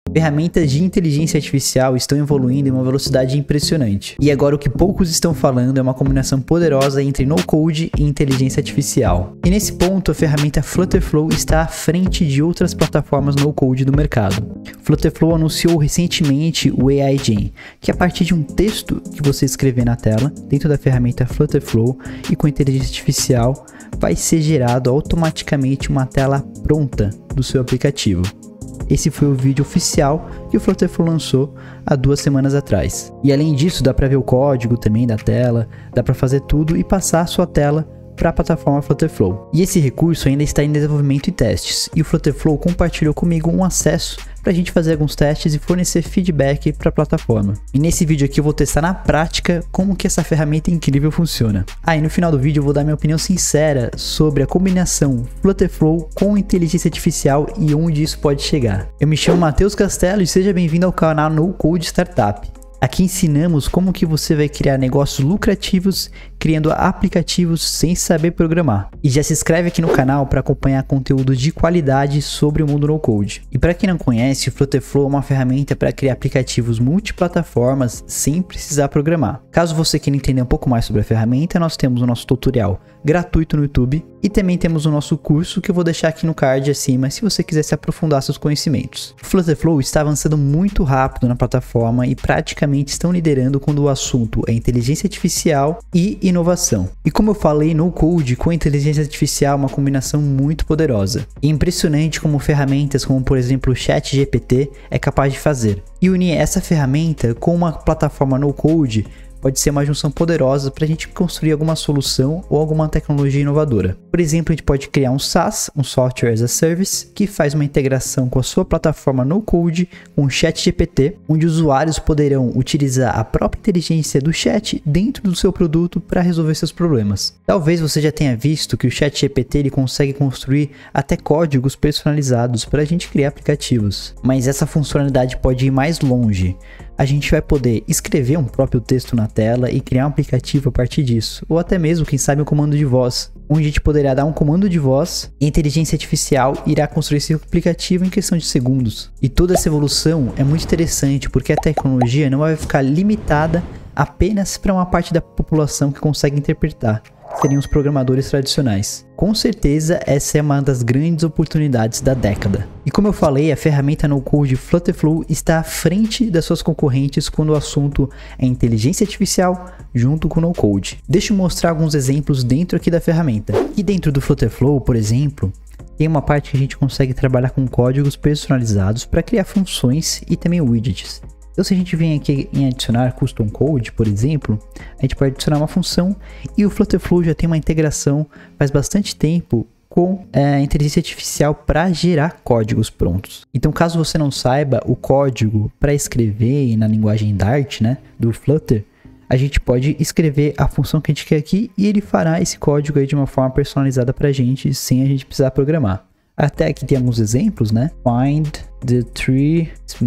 Ferramentas de inteligência artificial estão evoluindo em uma velocidade impressionante. E agora o que poucos estão falando é uma combinação poderosa entre no-code e inteligência artificial. E nesse ponto, a ferramenta Flutterflow está à frente de outras plataformas no-code do mercado. Flutterflow anunciou recentemente o AI Gen, que a partir de um texto que você escrever na tela, dentro da ferramenta Flutterflow e com inteligência artificial, vai ser gerado automaticamente uma tela pronta do seu aplicativo. Esse foi o vídeo oficial que o Flutterflow lançou há 2 semanas atrás. E além disso, dá para ver o código também da tela, dá para fazer tudo e passar a sua tela para a plataforma Flutterflow. E esse recurso ainda está em desenvolvimento e testes, e o Flutterflow compartilhou comigo um acesso para a gente fazer alguns testes e fornecer feedback para a plataforma. E nesse vídeo aqui eu vou testar na prática como que essa ferramenta incrível funciona. E no final do vídeo eu vou dar minha opinião sincera sobre a combinação Flutterflow com inteligência artificial e onde isso pode chegar. Eu me chamo Matheus Castelo e seja bem-vindo ao canal No Code Startup. Aqui ensinamos como que você vai criar negócios lucrativos criando aplicativos sem saber programar. E já se inscreve aqui no canal para acompanhar conteúdo de qualidade sobre o mundo no code. E para quem não conhece, o Flutterflow é uma ferramenta para criar aplicativos multiplataformas sem precisar programar. Caso você queira entender um pouco mais sobre a ferramenta, nós temos o nosso tutorial gratuito no YouTube e também temos o nosso curso que eu vou deixar aqui no card acima se você quiser se aprofundar seus conhecimentos. O Flutterflow está avançando muito rápido na plataforma e praticamente estão liderando quando o assunto é inteligência artificial e inovação. E como eu falei, no code com inteligência artificial é uma combinação muito poderosa. E impressionante como ferramentas como por exemplo o ChatGPT é capaz de fazer. E unir essa ferramenta com uma plataforma no code pode ser uma junção poderosa para a gente construir alguma solução ou alguma tecnologia inovadora. Por exemplo, a gente pode criar um SaaS, um Software as a Service, que faz uma integração com a sua plataforma no code, com o ChatGPT, onde usuários poderão utilizar a própria inteligência do chat dentro do seu produto para resolver seus problemas. Talvez você já tenha visto que o ChatGPT ele consegue construir até códigos personalizados para a gente criar aplicativos, mas essa funcionalidade pode ir mais longe. A gente vai poder escrever um próprio texto na tela e criar um aplicativo a partir disso, ou até mesmo, quem sabe, um comando de voz, onde a gente poderá dar um comando de voz e a inteligência artificial irá construir esse aplicativo em questão de segundos. E toda essa evolução é muito interessante porque a tecnologia não vai ficar limitada apenas para uma parte da população que consegue interpretar. Seriam os programadores tradicionais. Com certeza essa é uma das grandes oportunidades da década. E como eu falei, a ferramenta no-code Flutterflow está à frente das suas concorrentes quando o assunto é inteligência artificial junto com o no-code. Deixa eu mostrar alguns exemplos dentro aqui da ferramenta. E dentro do Flutterflow, por exemplo, tem uma parte que a gente consegue trabalhar com códigos personalizados para criar funções e também widgets. Então se a gente vem aqui em adicionar custom code, por exemplo, a gente pode adicionar uma função e o Flutterflow já tem uma integração faz bastante tempo com a inteligência artificial para gerar códigos prontos. Então caso você não saiba o código para escrever na linguagem Dart, né, do Flutter, a gente pode escrever a função que a gente quer aqui e ele fará esse código aí de uma forma personalizada para a gente sem a gente precisar programar. Até aqui tem alguns exemplos, né? Find the 3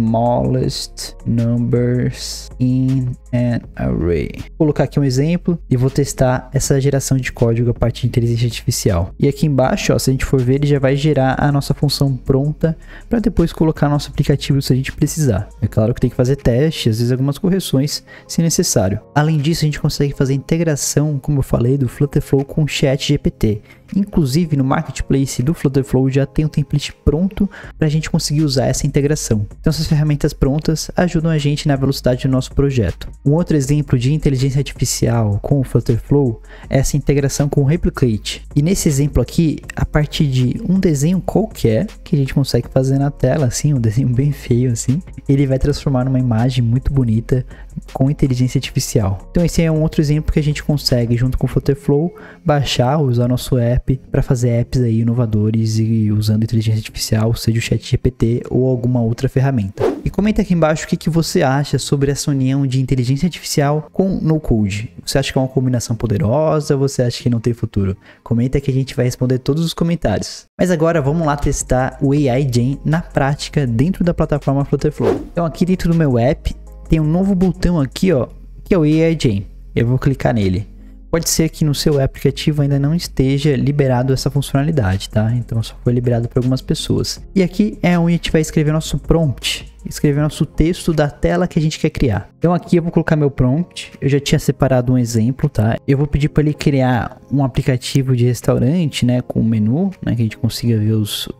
smallest numbers in an array. Vou colocar aqui um exemplo e vou testar essa geração de código a partir de inteligência artificial. E aqui embaixo, ó, se a gente for ver, ele já vai gerar a nossa função pronta para depois colocar nosso aplicativo se a gente precisar. É claro que tem que fazer testes, às vezes algumas correções se necessário. Além disso, a gente consegue fazer integração, como eu falei, do Flutterflow com o ChatGPT. Inclusive no marketplace do Flutterflow já tem um template pronto para a gente conseguir usar essa integração. Então essas ferramentas prontas ajudam a gente na velocidade do nosso projeto. Um outro exemplo de inteligência artificial com o Flutterflow é essa integração com o Replicate. E nesse exemplo aqui, a partir de um desenho qualquer que a gente consegue fazer na tela, assim, um desenho bem feio assim, ele vai transformar numa imagem muito bonita com inteligência artificial. Então esse é um outro exemplo que a gente consegue junto com o Flutterflow baixar, usar nosso app para fazer apps aí inovadores e usando inteligência artificial, seja o ChatGPT ou alguma outra ferramenta. E comenta aqui embaixo o que você acha sobre essa união de inteligência artificial com no-code. Você acha que é uma combinação poderosa ou você acha que não tem futuro? Comenta que a gente vai responder todos os comentários. Mas agora vamos lá testar o AI Gen na prática dentro da plataforma Flutterflow. Então aqui dentro do meu app tem um novo botão aqui, ó, que é o AI Gen. Eu vou clicar nele. Pode ser que no seu aplicativo ainda não esteja liberado essa funcionalidade, tá? Então só foi liberado para algumas pessoas. E aqui é onde a gente vai escrever nosso prompt, escrever nosso texto da tela que a gente quer criar. Então aqui eu vou colocar meu prompt, eu já tinha separado um exemplo, tá? Eu vou pedir para ele criar um aplicativo de restaurante, né, com o menu, né, que a gente consiga ver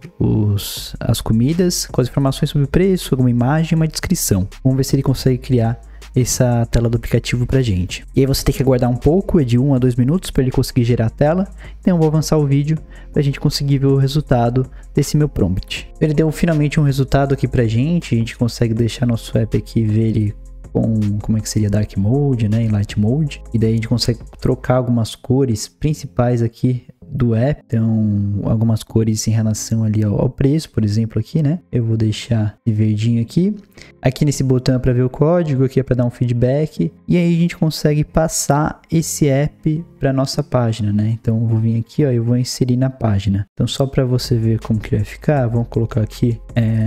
as comidas, com as informações sobre o preço, alguma imagem, uma descrição. Vamos ver se ele consegue criar essa tela do aplicativo pra gente. E aí você tem que aguardar um pouco, de 1 a 2 minutos para ele conseguir gerar a tela. Então eu vou avançar o vídeo pra gente conseguir ver o resultado desse meu prompt. Ele deu finalmente um resultado aqui pra gente, a gente consegue deixar nosso app aqui, ver ele com, como é que seria, Dark Mode, né, em Light Mode. E daí a gente consegue trocar algumas cores principais aqui do app, então algumas cores em relação ali ao preço, por exemplo aqui, né, eu vou deixar de verdinho aqui. Aqui nesse botão é para ver o código, aqui é para dar um feedback, e aí a gente consegue passar esse app para nossa página, né, então eu vou vir aqui, ó, eu vou inserir na página. Então só para você ver como que vai ficar, vamos colocar aqui,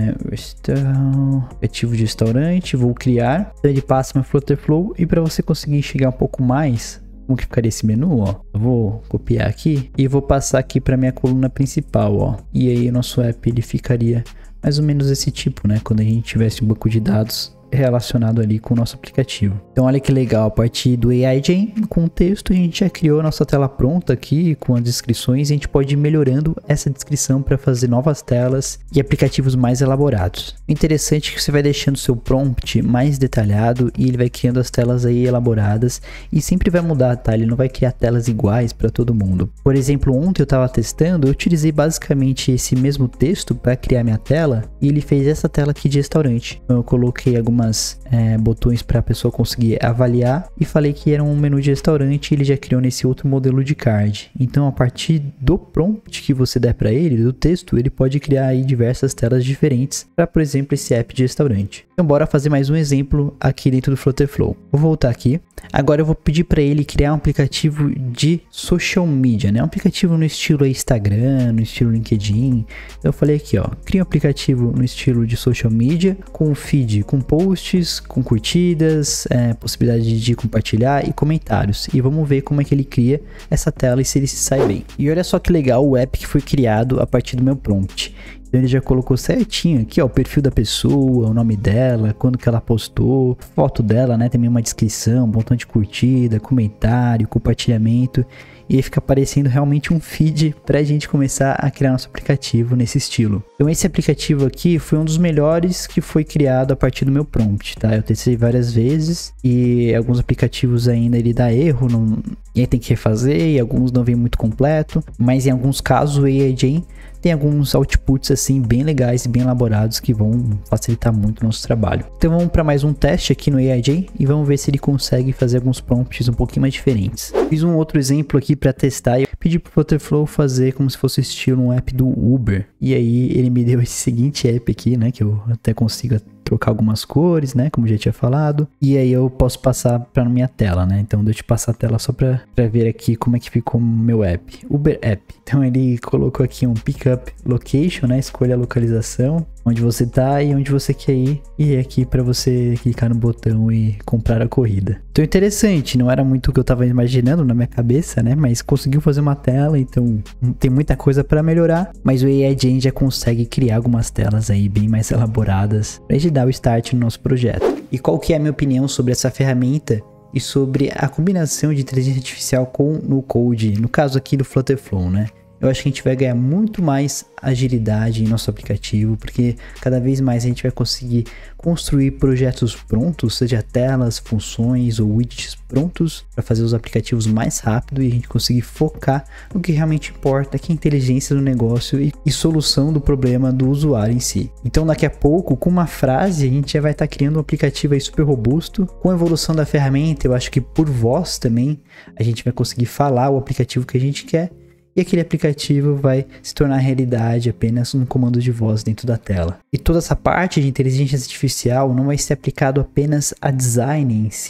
aplicativo de restaurante, vou criar, então ele passa uma Flutterflow, e para você conseguir enxergar um pouco mais como que ficaria esse menu, ó, eu vou copiar aqui e vou passar aqui para minha coluna principal, ó, e aí o nosso app ele ficaria mais ou menos desse tipo, né, quando a gente tivesse um banco de dados relacionado ali com o nosso aplicativo. Então olha que legal, a partir do AI Gen, com o texto, a gente já criou a nossa tela pronta aqui com as descrições, e a gente pode ir melhorando essa descrição para fazer novas telas e aplicativos mais elaborados. O interessante é que você vai deixando o seu prompt mais detalhado e ele vai criando as telas aí elaboradas, e sempre vai mudar, tá? Ele não vai criar telas iguais para todo mundo. Por exemplo, ontem eu estava testando, eu utilizei basicamente esse mesmo texto para criar minha tela, e ele fez essa tela aqui de restaurante. Então eu coloquei algumas botões para a pessoa conseguir avaliar e falei que era um menu de restaurante, e ele já criou nesse outro modelo de card. Então a partir do prompt que você der para ele, do texto, ele pode criar aí diversas telas diferentes para, por exemplo, esse app de restaurante. Então bora fazer mais um exemplo aqui dentro do Flutterflow. Vou voltar aqui. Agora eu vou pedir para ele criar um aplicativo de social media, né? Um aplicativo no estilo Instagram, no estilo LinkedIn. Então eu falei aqui, ó, cria um aplicativo no estilo de social media, com feed, com posts, com curtidas, possibilidade de compartilhar e comentários. E vamos ver como é que ele cria essa tela e se ele se sai bem. E olha só que legal o app que foi criado a partir do meu prompt. Então ele já colocou certinho aqui, ó, o perfil da pessoa, o nome dela, quando que ela postou, foto dela, né, também uma descrição, um botão de curtida, comentário, compartilhamento, e aí fica aparecendo realmente um feed pra gente começar a criar nosso aplicativo nesse estilo. Então esse aplicativo aqui foi um dos melhores que foi criado a partir do meu prompt, tá? Eu testei várias vezes e alguns aplicativos ainda ele dá erro, e aí tem que refazer, e alguns não vem muito completo, mas em alguns casos o AI Gen tem alguns outputs assim bem legais e bem elaborados que vão facilitar muito o nosso trabalho. Então vamos para mais um teste aqui no AI Gen e vamos ver se ele consegue fazer alguns prompts um pouquinho mais diferentes. Fiz um outro exemplo aqui para testar e pedi pro Flutterflow fazer como se fosse estilo um app do Uber. E aí ele me deu esse seguinte app aqui, né, que eu até consigo trocar algumas cores, né, como já tinha falado, e aí eu posso passar para minha tela, né, então deixa eu passar a tela só para ver aqui como é que ficou o meu app, Uber App. Então ele colocou aqui um Pickup Location, né, escolha a localização, onde você tá e onde você quer ir, e é aqui para você clicar no botão e comprar a corrida. Então interessante, não era muito o que eu tava imaginando na minha cabeça, né, mas conseguiu fazer uma tela, então tem muita coisa para melhorar, mas o AI Gen já consegue criar algumas telas aí bem mais elaboradas pra gente dar o start no nosso projeto. E qual que é a minha opinião sobre essa ferramenta e sobre a combinação de inteligência artificial com no code, no caso aqui do Flutterflow, né? Eu acho que a gente vai ganhar muito mais agilidade em nosso aplicativo, porque cada vez mais a gente vai conseguir construir projetos prontos, seja telas, funções ou widgets prontos para fazer os aplicativos mais rápido, e a gente conseguir focar no que realmente importa, que é a inteligência do negócio e solução do problema do usuário em si. Então daqui a pouco, com uma frase, a gente já vai estar criando um aplicativo aí super robusto. Com a evolução da ferramenta, eu acho que por voz também a gente vai conseguir falar o aplicativo que a gente quer, e aquele aplicativo vai se tornar realidade apenas um comando de voz dentro da tela. E toda essa parte de inteligência artificial não vai ser aplicado apenas a design em si, né?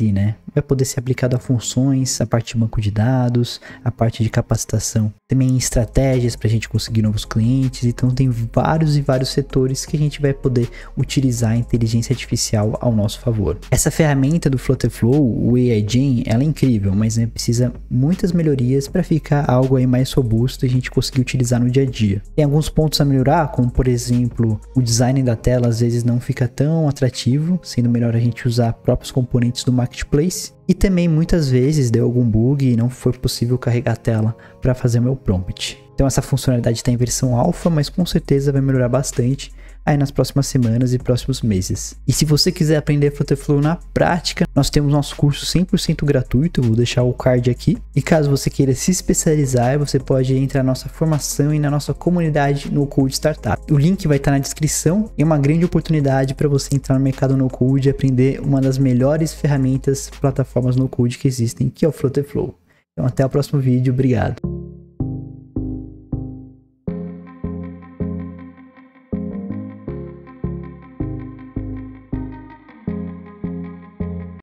vai poder ser aplicado a funções, a parte de banco de dados, a parte de capacitação, também estratégias para a gente conseguir novos clientes. Então tem vários e vários setores que a gente vai poder utilizar a inteligência artificial ao nosso favor. Essa ferramenta do Flutterflow, o AI Gen, ela é incrível, mas precisa muitas melhorias para ficar algo aí mais robusto e a gente conseguir utilizar no dia a dia. Tem alguns pontos a melhorar, como por exemplo, o design da tela às vezes não fica tão atrativo, sendo melhor a gente usar próprios componentes do Marketplace. E também muitas vezes deu algum bug e não foi possível carregar a tela para fazer o meu prompt. Então essa funcionalidade está em versão alfa, mas com certeza vai melhorar bastante aí nas próximas semanas e próximos meses. E se você quiser aprender Flutterflow na prática, nós temos nosso curso 100% gratuito, vou deixar o card aqui. E caso você queira se especializar, você pode entrar na nossa formação e na nossa comunidade No Code Startup. O link vai estar na descrição e é uma grande oportunidade para você entrar no mercado No Code e aprender uma das melhores ferramentas, plataformas No Code que existem, que é o Flutterflow. Então até o próximo vídeo, obrigado.